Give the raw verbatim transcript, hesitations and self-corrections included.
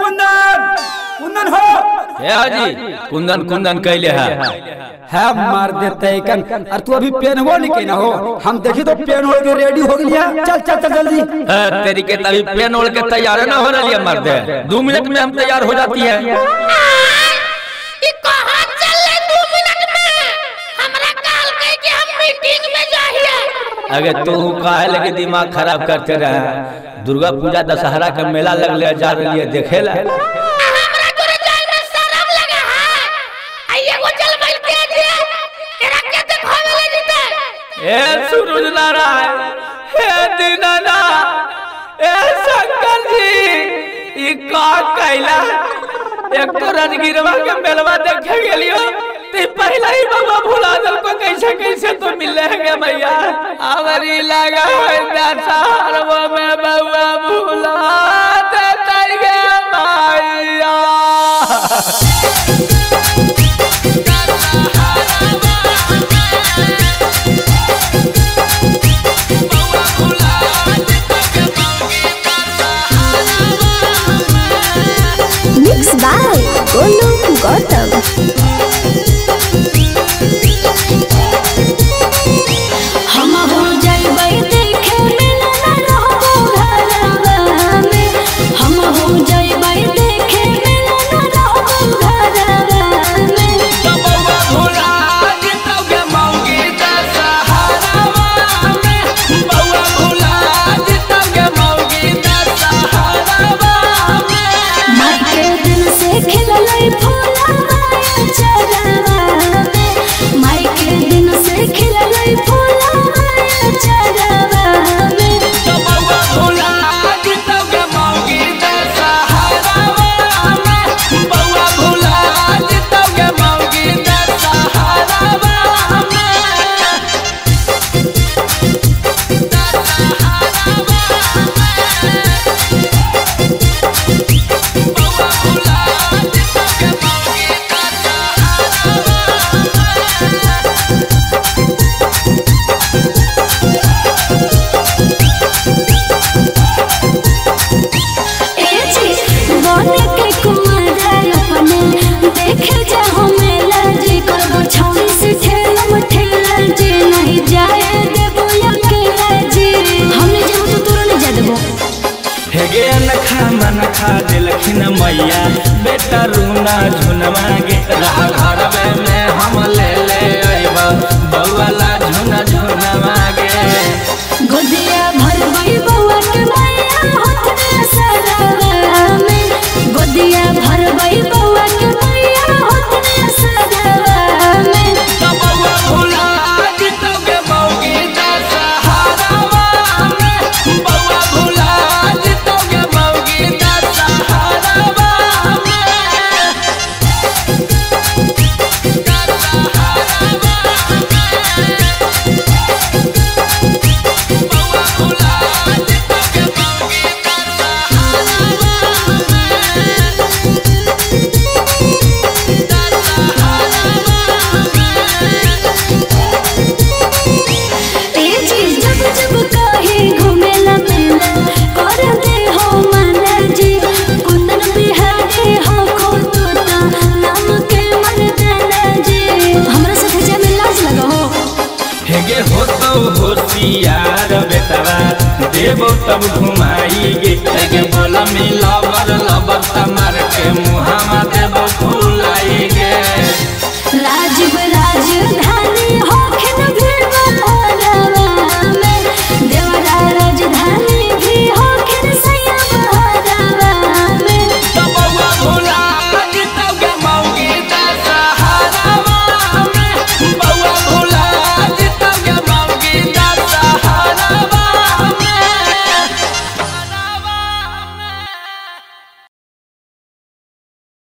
कुंदन कुंदन हो हे हाजी कुंदन कुंदन कैले है है मार देते कन और तू अभी पेन हो नहीं के ना हो हम देखी तो पेन हो के रेडी हो गया चल चल चल जल्दी तेरी के तभी पेन ओढ़ के तैयार ना हो रही है मर्द दो मिनट में हम तैयार हो जाती है ये कहां चल ले दो मिनट में हमरा काल कह के हम मीटिंग में जाइए अगर तू काहे लगे दिमाग खराब करते रहे दुर्गा पूजा दशहरा का मेला लगले जा रही है देखे ला हमरा तोरे जाय में शर्म लगे है आइए को चल बैठ के दे तेरा के दिखावे ले जीते ए सूरज नारायण हे दीनाना ए शंकर जी ई का कैला एक तो राजगिरवा के मेलवा देखे गेलियो ते पहला ही बाबा भुला दल को कैसे कैसे तो मिलेंगे भैया आवरी लगा है दशहरवा में बाबा भुला दे तैगे भैया Mixed by Golu Gautam. हम हो जाइबै देखे मेला ना रहबो घरवा में हम हो जाइबै देखे मेला ना रहबो घरवा में बाबा भुला जितोगे मौगी दशहरवा में बाबा भुला जितोगे मौगी दशहरवा में माई के दिन से खिललै फूलवा चरवा में माई के दिन से खिललै फूलवा चरवा में बाबा भुला जितोगे मौगी दशहरवा में बाबा भुला जितोगे मौगी दशहरवा ए जी बने के कुमार अपने देखे जाओ मेला जी करबो छौरी से ठेला मठेला जी नहीं जाए देबो अकेला जी हमने जब तो तोरा नहीं जा देबो हेगे अनखा मनखा दिलखिन मैया बेटा रूना झुनवा गे रहा घरवे में हम ले ले अइबा बउवाला झुना झुनवा गे गोदिया भरबै बउआ के मैया हाथ में सरवा में गोदिया भरबै बउआ के मैया हाथ में सरवा में बउवा भुला जितोगे मौगी दशहरवा में बउवा भुला जितोगे मौगी दशहरवा ए जी जब जब कहे घुमेला मेला कर दे हो माला जी कुंदन बिहारी हो खो तोता नाम के मर्दाना जी हमरा साथे जा में लाज लगाओ हेगे होतो होशियार बेटवा देबो तब घुमाई गे हेगे बोला मिला बर लबर तमार के मुहावा देबो